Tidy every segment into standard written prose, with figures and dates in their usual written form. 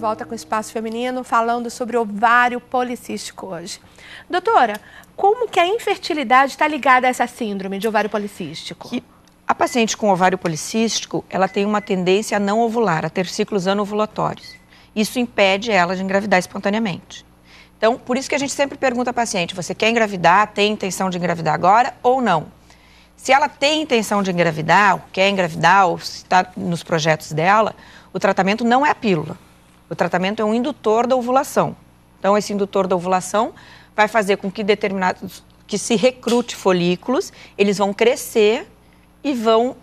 volta com o Espaço Feminino, falando sobre ovário policístico hoje. Doutora, como que a infertilidade está ligada a essa síndrome de ovário policístico? A paciente com ovário policístico, ela tem uma tendência a não ovular, a ter ciclos anovulatórios. Isso impede ela de engravidar espontaneamente. Então, por isso que a gente sempre pergunta à paciente, você quer engravidar, tem intenção de engravidar agora ou não? Se ela tem intenção de engravidar, ou quer engravidar, ou está nos projetos dela, o tratamento não é a pílula. O tratamento é um indutor da ovulação. Então, esse indutor da ovulação vai fazer com que se recrute folículos, eles vão crescer e vão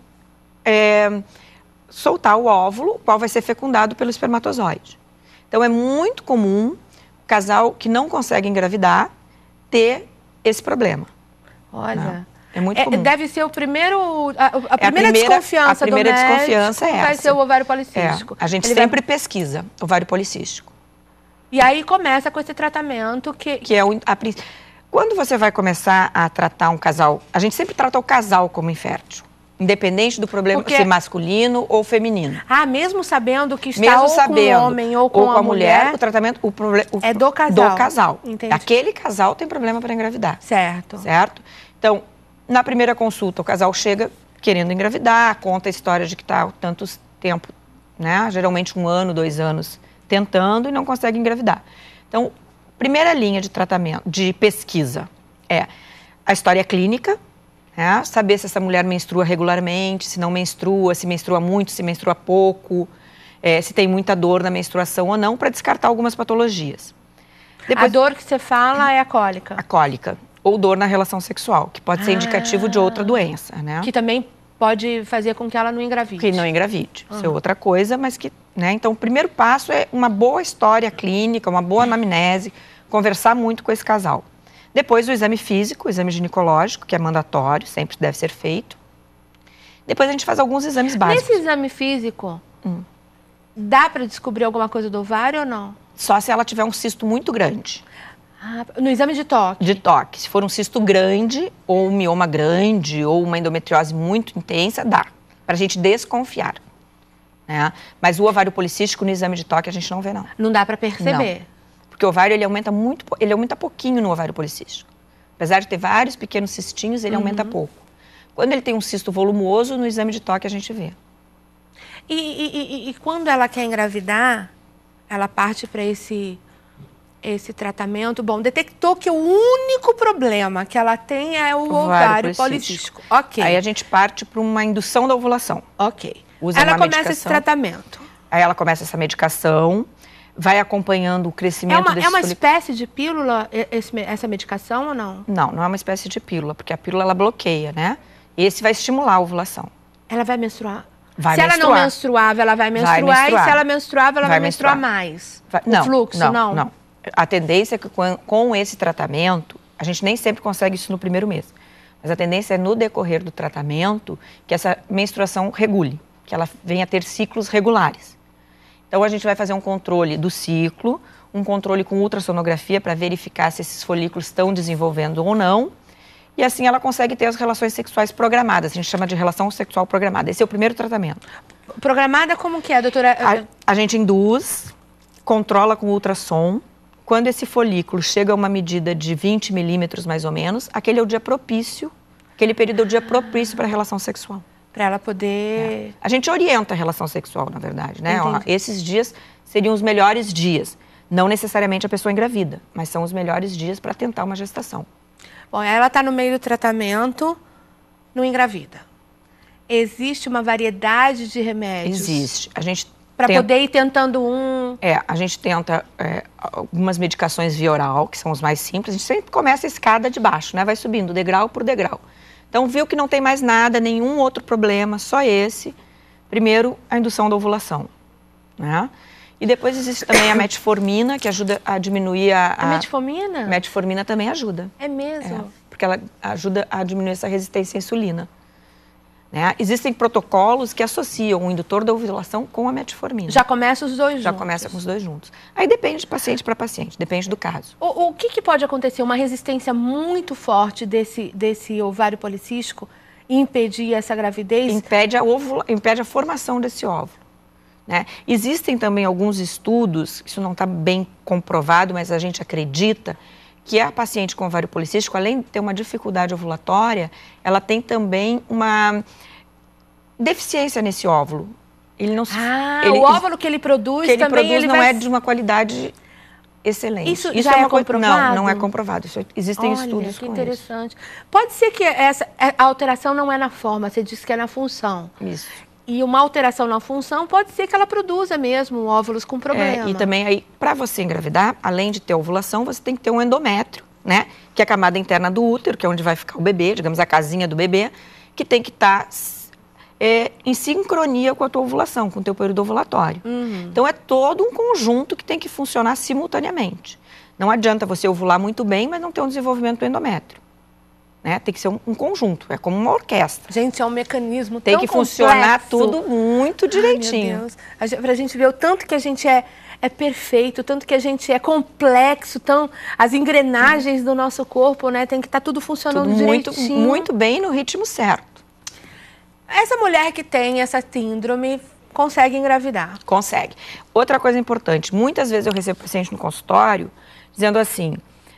soltar o óvulo, o qual vai ser fecundado pelo espermatozoide. Então, é muito comum o casal que não consegue engravidar ter esse problema. Olha... Não. É muito comum. Deve ser o primeiro, a primeira desconfiança do médico, desconfiança é vai essa. ser o ovário policístico. A gente sempre pesquisa ovário policístico. E aí começa com esse tratamento que é quando você vai começar a tratar um casal, a gente sempre trata o casal como infértil, independente do problema ser masculino ou feminino. Mesmo sabendo que está com o homem ou com a mulher, o tratamento é do casal. Do casal. Entendi. Aquele casal tem problema para engravidar. Certo. Certo? Então, na primeira consulta, o casal chega querendo engravidar, conta a história de que está há tanto tempo, né? Geralmente 1 ano, 2 anos, tentando e não consegue engravidar. Então, primeira linha de tratamento, de pesquisa, é a história clínica, né? Saber se essa mulher menstrua regularmente, se não menstrua, se menstrua muito, se menstrua pouco, se tem muita dor na menstruação ou não, para descartar algumas patologias. Depois, a dor que você fala é a cólica? A cólica. Ou dor na relação sexual, que pode ser indicativo de outra doença, né? Que também pode fazer com que ela não engravide. Que não engravide. Isso é outra coisa, mas que, né? Então, o primeiro passo é uma boa história clínica, uma boa anamnese, conversar muito com esse casal. Depois, o exame físico, o exame ginecológico, que é mandatório, sempre deve ser feito. Depois, a gente faz alguns exames básicos. Nesse exame físico, dá para descobrir alguma coisa do ovário ou não? Só se ela tiver um cisto muito grande. No exame de toque? De toque. Se for um cisto grande, ou um mioma grande, ou uma endometriose muito intensa, dá. Para a gente desconfiar. Né? Mas o ovário policístico, no exame de toque, a gente não vê, não. Não dá para perceber? Não. Porque o ovário, ele aumenta pouquinho no ovário policístico. Apesar de ter vários pequenos cistinhos, ele aumenta pouco. Quando ele tem um cisto volumoso, no exame de toque a gente vê. E quando ela quer engravidar, ela parte para esse tratamento, detectou que o único problema que ela tem é o ovário policístico. Ok. Aí a gente parte para uma indução da ovulação. Ok. Usa ela uma começa medicação. Esse tratamento. Aí ela começa essa medicação, vai acompanhando o crescimento desse É uma espécie de pílula, essa medicação ou não? Não, não é uma espécie de pílula, porque a pílula, ela bloqueia, né? Esse vai estimular a ovulação. Ela vai menstruar? Se ela não menstruava, ela vai menstruar. E se ela menstruava, ela vai menstruar mais? Não, o fluxo, não? A tendência é que com esse tratamento, a gente nem sempre consegue isso no primeiro mês, mas a tendência é no decorrer do tratamento que essa menstruação regule, que ela venha a ter ciclos regulares. Então, a gente vai fazer um controle do ciclo, um controle com ultrassonografia para verificar se esses folículos estão desenvolvendo ou não, e assim ela consegue ter as relações sexuais programadas, a gente chama de relação sexual programada. Esse é o primeiro tratamento. Programada como que é, doutora? A gente induz, controla com ultrassom. Quando esse folículo chega a uma medida de 20 milímetros, mais ou menos, aquele é o dia propício, aquele período é o dia propício para a relação sexual. Para ela poder... A gente orienta a relação sexual, na verdade, né? Ó, esses dias seriam os melhores dias. Não necessariamente a pessoa engravida, mas são os melhores dias para tentar uma gestação. Bom, ela está no meio do tratamento, não engravida. Existe uma variedade de remédios? Existe. A gente para poder ir tentando a gente tenta algumas medicações via oral, que são os mais simples. A gente sempre começa a escada de baixo, né? Vai subindo degrau por degrau. Então, viu que não tem mais nada, nenhum outro problema, só esse. Primeiro, a indução da ovulação, né? E depois existe também a metformina, que ajuda a diminuir a metformina? Metformina também ajuda. É mesmo? Porque ela ajuda a diminuir essa resistência à insulina. Né? Existem protocolos que associam o indutor da ovulação com a metformina. Já começa os dois juntos? Já começa com os dois juntos. Aí depende de paciente para paciente, depende do caso. O que pode acontecer? Uma resistência muito forte desse ovário policístico e impedir essa gravidez? Impede a formação desse óvulo. né? Existem também alguns estudos, isso não está bem comprovado, mas a gente acredita que a paciente com ovário policístico, além de ter uma dificuldade ovulatória, ela tem também uma deficiência nesse óvulo. Ele não, o óvulo que ele produz não é de uma qualidade excelente. Isso já é comprovado? Não é comprovado. Existem estudos com isso. Interessante. Pode ser que a alteração não é na forma, você disse que é na função. Isso. E uma alteração na função pode ser que ela produza mesmo óvulos com problema. E também aí, para você engravidar, além de ter ovulação, você tem que ter um endométrio, né? Que é a camada interna do útero, que é onde vai ficar o bebê, digamos, a casinha do bebê, que tem que estar em sincronia com a tua ovulação, com o teu período ovulatório. Então, é todo um conjunto que tem que funcionar simultaneamente. Não adianta você ovular muito bem, mas não ter um desenvolvimento do endométrio. Né? Tem que ser um conjunto, é como uma orquestra. Gente, é um mecanismo tem tão que complexo. Funcionar tudo muito direitinho. Ai, meu Deus. Pra gente ver o tanto que a gente é perfeito, o tanto que a gente é complexo, as engrenagens do nosso corpo, né? Tem que estar tudo funcionando tudo direitinho. Muito bem no ritmo certo. Essa mulher que tem essa síndrome consegue engravidar? Consegue. Outra coisa importante, muitas vezes eu recebo paciente no consultório dizendo assim,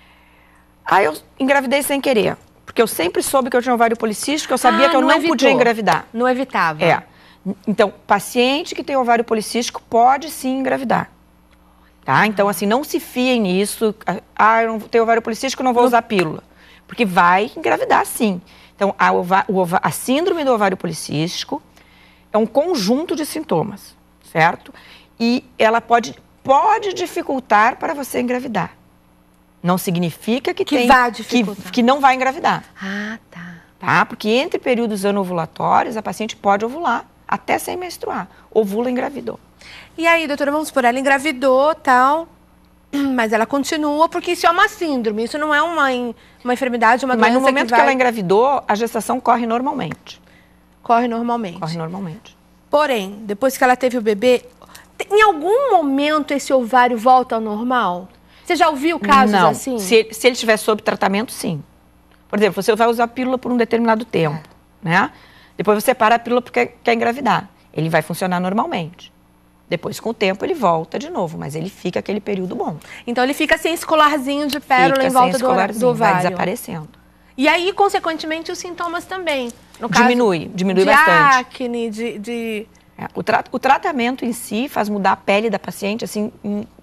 eu engravidei sem querer. Porque eu sempre soube que eu tinha ovário policístico, eu sabia que eu não podia engravidar. Não evitava. Então, paciente que tem ovário policístico pode sim engravidar. Tá? Então, assim, não se fiem nisso. Eu não tenho ovário policístico, não vou usar pílula. Porque vai engravidar sim. Então, a síndrome do ovário policístico é um conjunto de sintomas, certo? E ela pode dificultar para você engravidar. Não significa que não vai engravidar. Tá? Porque entre períodos anovulatórios, a paciente pode ovular até sem menstruar. Ovula e engravidou. E aí, doutora, vamos supor, ela engravidou, tal, mas ela continua, porque isso é uma síndrome, isso não é uma enfermidade, uma doença. Mas no momento que ela engravidou, a gestação corre normalmente. Corre normalmente. Corre normalmente. Porém, depois que ela teve o bebê, em algum momento esse ovário volta ao normal? Você já ouviu casos assim? Se ele estiver sob tratamento, sim. Por exemplo, você vai usar a pílula por um determinado tempo, né? Depois você para a pílula porque quer engravidar. Ele vai funcionar normalmente. Depois, com o tempo, ele volta de novo, mas ele fica aquele período bom. Então, ele fica sem esse colarzinho de pérola em volta do ovário. Vai desaparecendo. E aí, consequentemente, os sintomas também. No diminui de bastante. Acne, o tratamento em si faz mudar a pele da paciente, assim,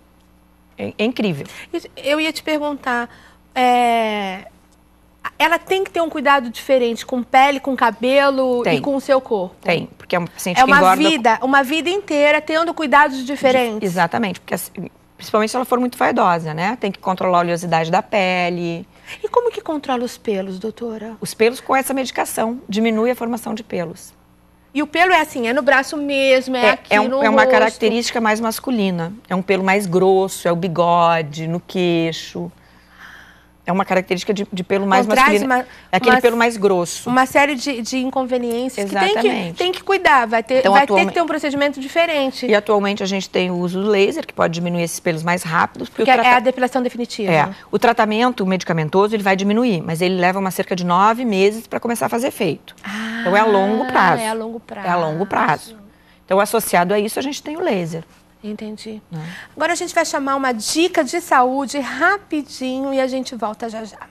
é incrível. Eu ia te perguntar, ela tem que ter um cuidado diferente com pele, com cabelo e com o seu corpo? Tem, porque é uma paciente que engorda... uma vida inteira tendo cuidados diferentes. Exatamente, porque principalmente se ela for muito vaidosa, né? Tem que controlar a oleosidade da pele. E como que controla os pelos, doutora? Os pelos com essa medicação, diminui a formação de pelos. E o pelo é assim, é no braço mesmo, aqui no rosto? É uma característica mais masculina. É um pelo mais grosso, é o bigode, no queixo. É uma característica de pelo mais masculino. É aquele pelo mais grosso. Uma série de inconveniências. Exatamente. Que tem que cuidar. Vai ter que ter um procedimento diferente. E atualmente a gente tem o uso do laser, que pode diminuir esses pelos mais rápidos. Porque é a depilação definitiva. O tratamento medicamentoso ele vai diminuir, mas ele leva cerca de 9 meses para começar a fazer efeito. Então é a longo prazo. É a longo prazo. É a longo prazo. Então, associado a isso, a gente tem o laser. Entendi. Agora a gente vai chamar uma dica de saúde rapidinho e a gente volta já já.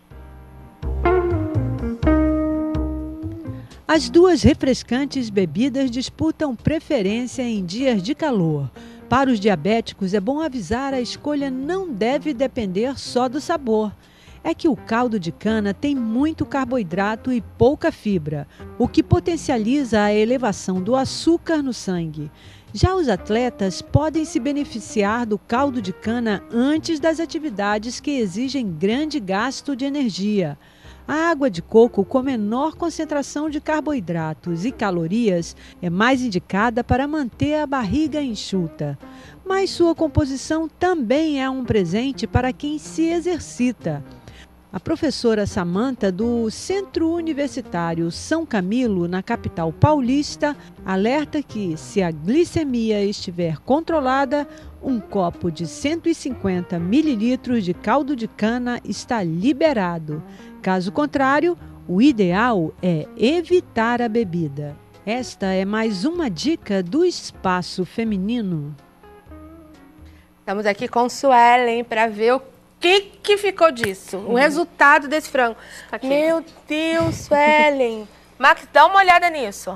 As duas refrescantes bebidas disputam preferência em dias de calor. Para os diabéticos, é bom avisar, a escolha não deve depender só do sabor. É que o caldo de cana tem muito carboidrato e pouca fibra, o que potencializa a elevação do açúcar no sangue. Já os atletas podem se beneficiar do caldo de cana antes das atividades que exigem grande gasto de energia. A água de coco com menor concentração de carboidratos e calorias é mais indicada para manter a barriga enxuta. Mas sua composição também é um presente para quem se exercita. A professora Samanta, do Centro Universitário São Camilo, na capital paulista, alerta que, se a glicemia estiver controlada, um copo de 150 mililitros de caldo de cana está liberado. Caso contrário, o ideal é evitar a bebida. Esta é mais uma dica do Espaço Feminino. Estamos aqui com Suelen para ver o que ficou disso. O resultado desse frango. Tá aqui. Meu Deus, Suelen. Max, dá uma olhada nisso.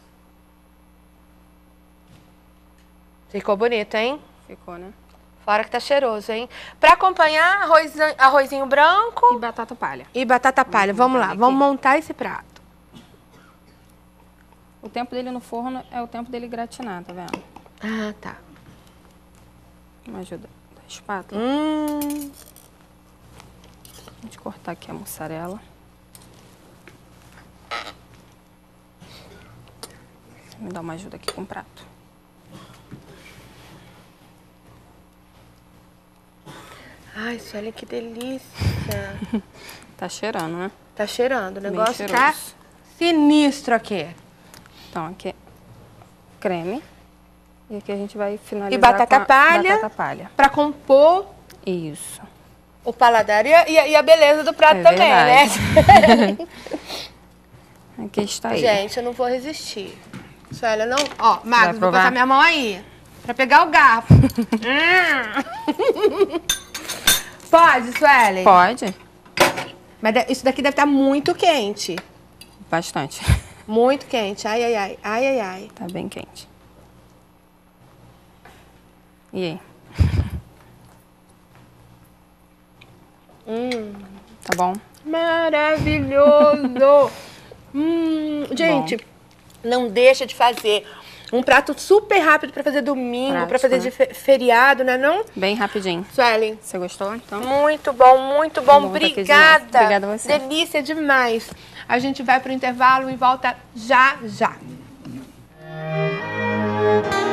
Ficou bonito, hein? Ficou, né? Fora que tá cheiroso, hein? Para acompanhar, arrozinho branco E batata palha. e batata palha. Vamos lá, vamos montar esse prato. O tempo dele no forno é o tempo dele gratinar, tá vendo? Ah, tá. Uma ajuda da espátula. Vamos cortar aqui a mussarela. Me dá uma ajuda aqui com o prato. Ai, Suelen, que delícia. Tá cheirando, né? Tá cheirando, o Bem negócio tá cheiroso. sinistro aqui. Então, aqui é creme. E aqui a gente vai finalizar E batata com a palha. batata palha. Pra compor Isso. o paladar e a beleza do prato É também, né? Aqui está ele. Gente, eu não vou resistir. Suelen, não... Ó, Marcos, vou provar? passar minha mão aí. Pra pegar o garfo. Pode, Suelen? Pode? Mas isso daqui deve estar muito quente. Bastante. Muito quente. Ai, ai, ai. Ai, ai, ai. Tá bem quente. E aí? Tá bom? Maravilhoso! Gente, não deixa de fazer um prato super rápido para fazer domingo, para Prático, fazer de feriado, né não? Bem rapidinho. Suelen, Você gostou, então? muito bom, muito bom. Bom, tá aqui de Obrigada. novo. Obrigada a você. Delícia demais. A gente vai pro intervalo e volta já já.